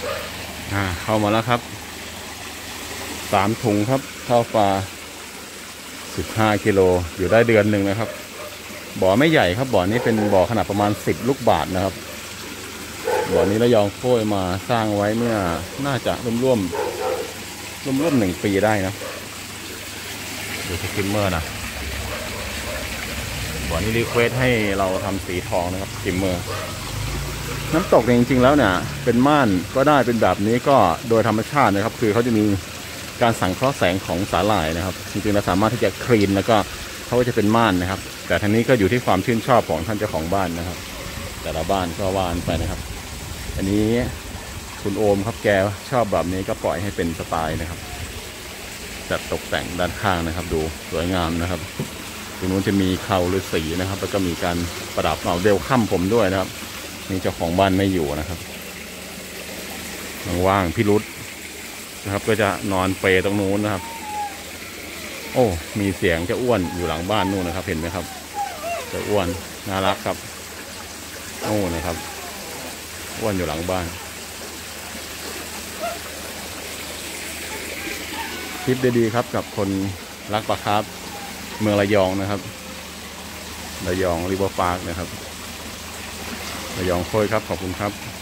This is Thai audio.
เข้ามาแล้วครับ3 ถุงครับข้าวปลา15 กิโลอยู่ได้เดือนหนึ่งนะครับบ่อไม่ใหญ่ครับบ่อนี้เป็นบ่อขนาดประมาณ10 ลูกบาศก์นะครับบ่อนี้ระยองโค้ยมาสร้างไว้เมื่อน่าจะร่วม1 ปีได้นะดูสกิมเมอร์นะบ่อนี้รีเควสให้เราทำสีทองนะครับสกิมเมอร์น้ำตกจริงๆแล้วเนี่ยเป็นม่านก็ได้เป็นแบบนี้ก็โดยธรรมชาตินะครับคือเขาจะมีการสังเคราะห์แสงของสาหร่ายนะครับจริงๆเราสามารถที่จะคลีนแล้วก็เขาจะเป็นม่านนะครับแต่ทั้งนี้ก็อยู่ที่ความชื่นชอบของท่านเจ้าของบ้านนะครับแต่ละบ้านก็ว่านไปนะครับอันนี้คุณโอมครับแกชอบแบบนี้ก็ปล่อยให้เป็นสไตล์นะครับจัดตกแต่งด้านข้างนะครับดูสวยงามนะครับตรงนู้นจะมีเคราฤาษีนะครับแล้วก็มีการประดับเอาเดลค่ำผมด้วยนะครับนี่เจ้าของบ้านไม่อยู่นะครับว่างๆพี่รุธนะครับก็จะนอนเปรตรงนู้นนะครับโอ้มีเสียงเจ้าอ้วนอยู่หลังบ้านนู่นนะครับเห็นไหมครับเจ้าอ้วนน่ารักครับโอ้นะครับอ้วนอยู่หลังบ้านคลิปดีๆครับกับคนรักปลาคาร์ฟเมืองระยองนะครับระยองริเวอร์พาร์คนะครับระยองโค้ยครับขอบคุณครับ